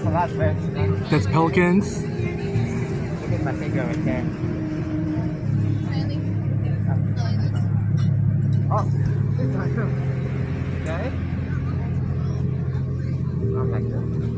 So that's it. That's pelicans. Look at my finger right there. Really? Oh, it's like okay. I'm like this.